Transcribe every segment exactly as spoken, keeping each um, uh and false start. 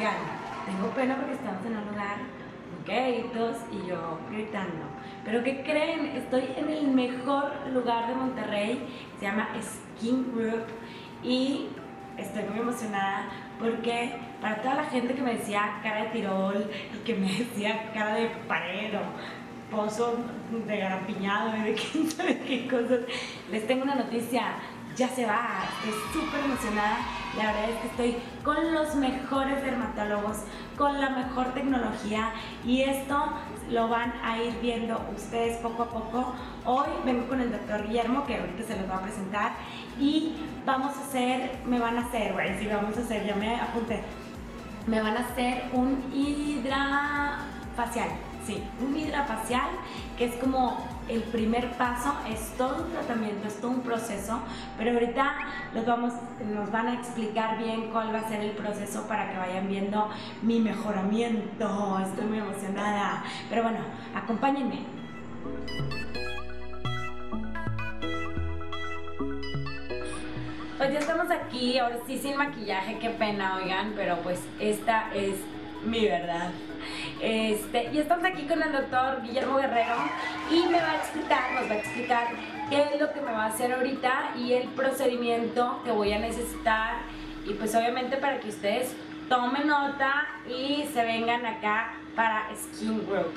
Oigan, tengo pena porque estamos en un lugar gaitos y yo gritando. Pero ¿qué creen? Estoy en el mejor lugar de Monterrey, se llama Skin Group, y estoy muy emocionada porque para toda la gente que me decía cara de tirol y que me decía cara de pared o pozo de garampiñado y de quién sabe qué cosas, les tengo una noticia. Ya se va, estoy súper emocionada. La verdad es que estoy con los mejores dermatólogos, con la mejor tecnología, y esto lo van a ir viendo ustedes poco a poco. Hoy vengo con el doctor Guillermo, que ahorita se los va a presentar, y vamos a hacer, me van a hacer, güey, sí, vamos a hacer, ya me apunté, me van a hacer un hidrafacial, sí, un hidrafacial, que es como el primer paso, es todo un tratamiento, es todo un proceso, pero ahorita los vamos, nos van a explicar bien cuál va a ser el proceso para que vayan viendo mi mejoramiento. Estoy muy emocionada, pero bueno, acompáñenme. Pues ya estamos aquí, ahora sí sin maquillaje, qué pena, oigan, pero pues esta es mi verdad. Este, y estamos aquí con el doctor Guillermo Guerrero y me va a explicar, nos va a explicar qué es lo que me va a hacer ahorita y el procedimiento que voy a necesitar, y pues obviamente para que ustedes tomen nota y se vengan acá para Skin Group.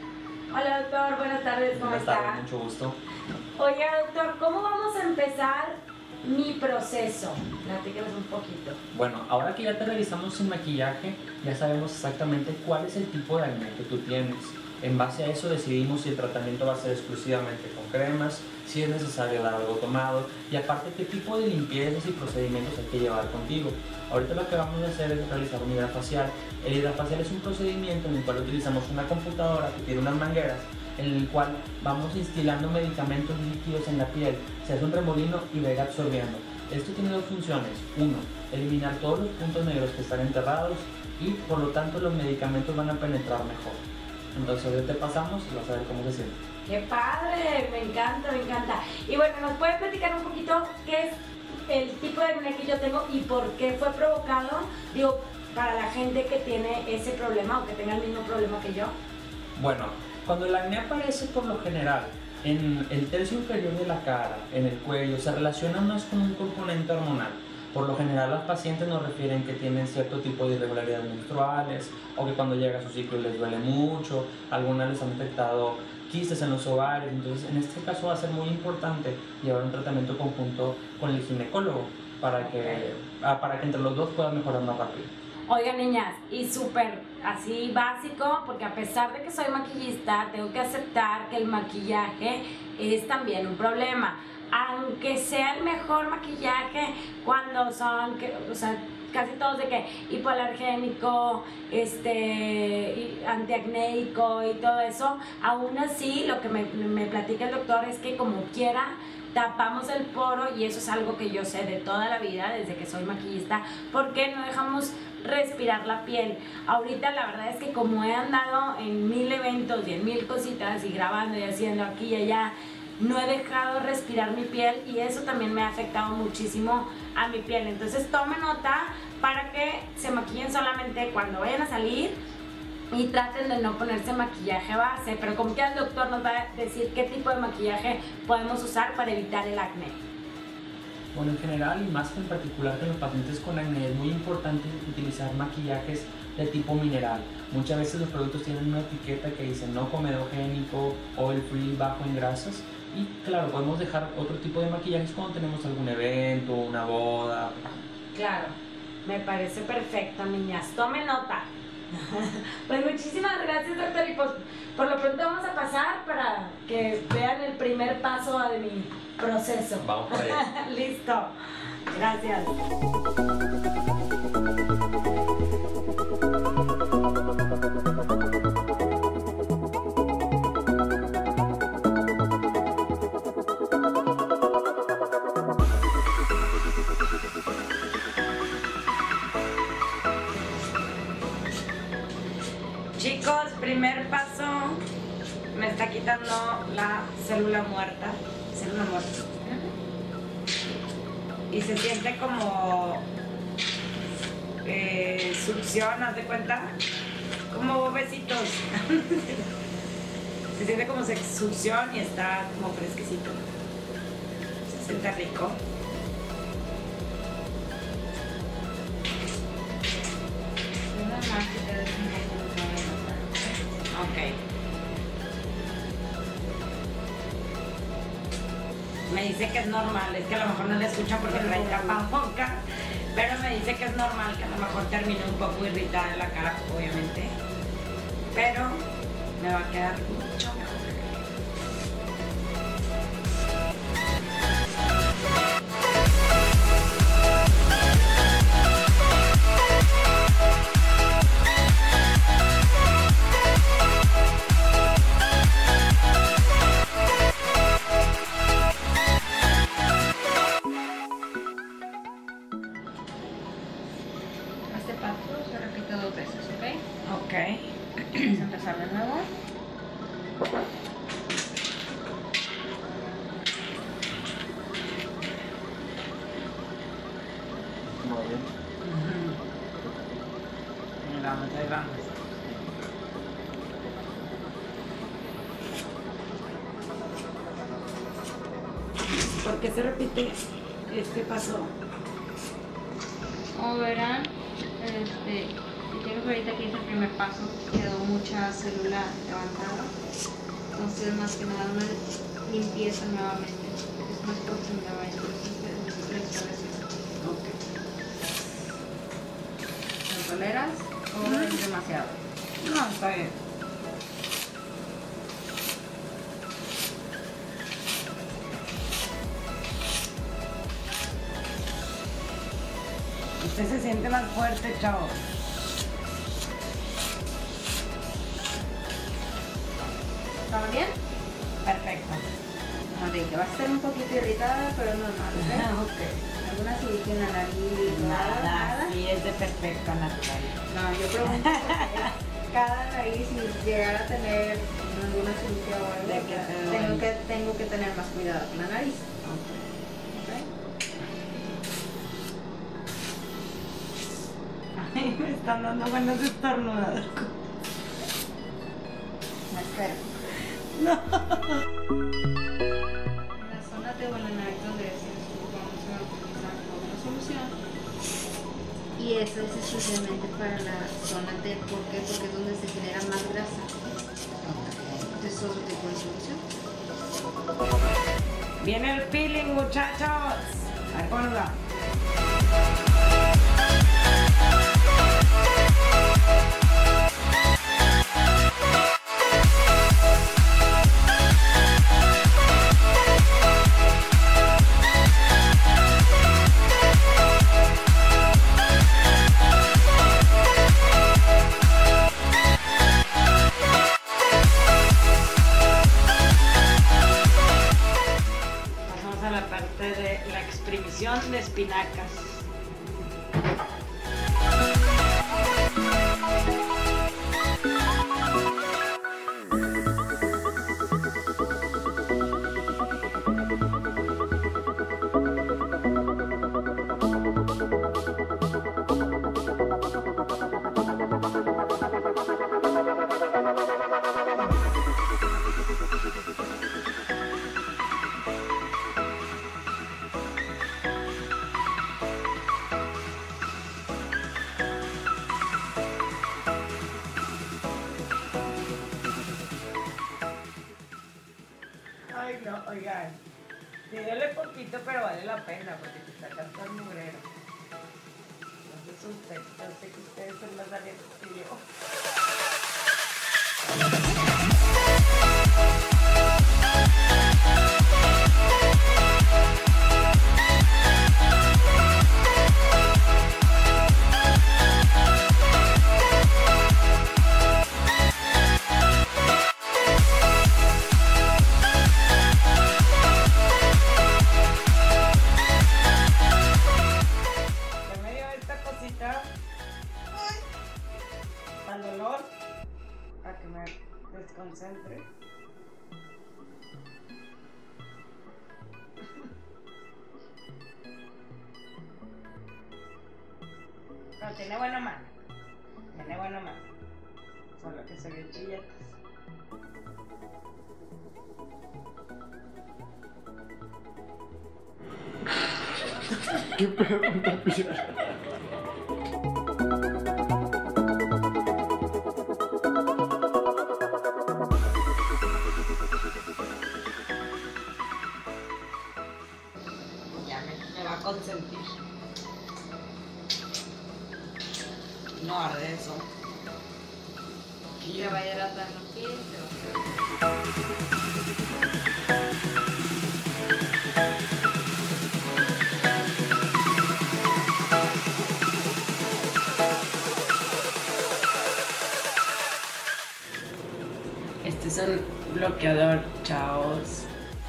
Hola doctor, buenas tardes, ¿cómo está? Buenas tardes, mucho gusto. Oiga doctor, ¿cómo vamos a empezar mi proceso? Platícanos un poquito. Bueno, ahora que ya te revisamos sin maquillaje, ya sabemos exactamente cuál es el tipo de acné que tú tienes. En base a eso decidimos si el tratamiento va a ser exclusivamente con cremas, si es necesario dar algo tomado, y aparte qué tipo de limpiezas y procedimientos hay que llevar contigo. Ahorita lo que vamos a hacer es realizar un hidrafacial. El hidrafacial es un procedimiento en el cual utilizamos una computadora que tiene unas mangueras, en el cual vamos instilando medicamentos líquidos en la piel, se hace un remolino y va a ir absorbiendo. Esto tiene dos funciones: uno, eliminar todos los puntos negros que están enterrados, y por lo tanto los medicamentos van a penetrar mejor. Entonces ahorita te pasamos y vas a ver cómo se siente. ¡Qué padre! Me encanta, me encanta. Y bueno, ¿nos puedes platicar un poquito qué es el tipo de acné que yo tengo y por qué fue provocado? Digo, para la gente que tiene ese problema o que tenga el mismo problema que yo. Bueno, cuando el acné aparece por lo general en el tercio inferior de la cara, en el cuello, se relaciona más con un componente hormonal. Por lo general las pacientes nos refieren que tienen cierto tipo de irregularidades menstruales, o que cuando llega su ciclo les duele mucho, algunas les han detectado quistes en los ovarios. Entonces en este caso va a ser muy importante llevar un tratamiento conjunto con el ginecólogo para que, para que entre los dos puedan mejorar más rápido. Oigan niñas, y súper así básico, porque a pesar de que soy maquillista, tengo que aceptar que el maquillaje es también un problema. Aunque sea el mejor maquillaje, cuando son, que, o sea, casi todos de que hipoalergénico, este, antiacnéico y todo eso, aún así lo que me, me platica el doctor es que como quiera tapamos el poro, y eso es algo que yo sé de toda la vida, desde que soy maquillista, porque no dejamos respirar la piel. Ahorita la verdad es que como he andado en mil eventos y en mil cositas y grabando y haciendo aquí y allá, no he dejado respirar mi piel, y eso también me ha afectado muchísimo a mi piel. Entonces tome nota para que se maquillen solamente cuando vayan a salir y traten de no ponerse maquillaje base, pero como que el doctor nos va a decir qué tipo de maquillaje podemos usar para evitar el acné. Bueno, en general y más en particular que en los pacientes con acné es muy importante utilizar maquillajes de tipo mineral. Muchas veces los productos tienen una etiqueta que dice no comedogénico, oil free, bajo en grasas, y claro, podemos dejar otro tipo de maquillajes cuando tenemos algún evento, una boda. Claro, me parece perfecto, niñas, tomen nota. Pues muchísimas gracias doctor, y pues por lo pronto vamos a pasar para que vean el primer paso de mi proceso. Vamos por allá. Listo, gracias. Chicos, primer paso, me está quitando la célula muerta, célula muerta, y se siente como eh, succión, haz de cuenta, como besitos. Se siente como se succión y está como fresquecito. Se siente rico. Ok. Me dice que es normal, es que a lo mejor no le escuchan porque trae tapabocas, pero me dice que es normal, que a lo mejor termine un poco irritada en la cara, obviamente, pero me va a quedar mucho mejor. Este paso se repite dos veces, ¿ok? Ok. Vamos a empezar de nuevo. Muy bien. Ahí vamos, ahí vamos. ¿Por qué se repite este paso? Como verán, este, si tienes ahorita que hice el primer paso, quedó mucha célula levantada. Entonces, más que nada, una limpieza nuevamente. Es más profunda, entonces la instalación. Ok. ¿Lo toleras o es demasiado? No, está bien. Usted se siente más fuerte, chavo. ¿Está bien? Perfecto. Ok, que va a estar un poquito irritada, pero es normal, ¿ok? Ok. ¿Alguna cirugía en la nariz? Nada, sí es de perfecto natural. No, yo pregunto porque cada nariz, si llegara a tener alguna cirugía o algo, De que te tengo, duele. que, tengo que tener más cuidado con la nariz. Ay, me están dando ganas de estornudar. Me espero. No. En la zona de la nariz donde decimos vamos a utilizar una solución. Y eso es exclusivamente para la zona T. ¿Por qué? Porque es donde se genera más grasa. Entonces es otro tipo de solución. Viene el peeling, muchachos. Acuerda. Pasamos a la parte de la exprimición de espinacas. Ay, no, oigan. Sí, duele poquito, pero vale la pena porque te sacas todo el mugrero. No se asusten, yo sé que ustedes son más valientes que yo. Ya me dio esta cosita al dolor, para que me desconcentre. tiene buena mano. Tiene buena mano. Solo que se ve chilletas. ¿Qué pedo con tapilla? Ya me, me va a consentir. No arde eso. Te va a hidratar los pies, te va a... Este es un bloqueador, chavos.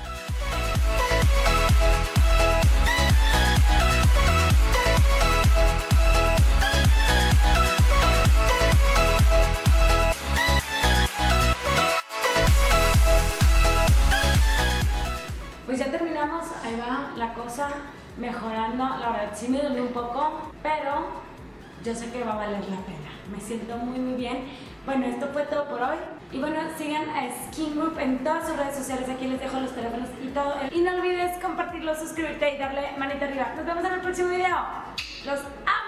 Pues ya terminamos, ahí va la cosa mejorando. La verdad sí me dolió un poco, pero yo sé que va a valer la pena. Me siento muy muy bien. Bueno, esto fue todo por hoy. Y bueno, sigan a Skin Group en todas sus redes sociales. Aquí les dejo los teléfonos y todo. Y no olvides compartirlo, suscribirte y darle manita arriba. Nos vemos en el próximo video. Los amo.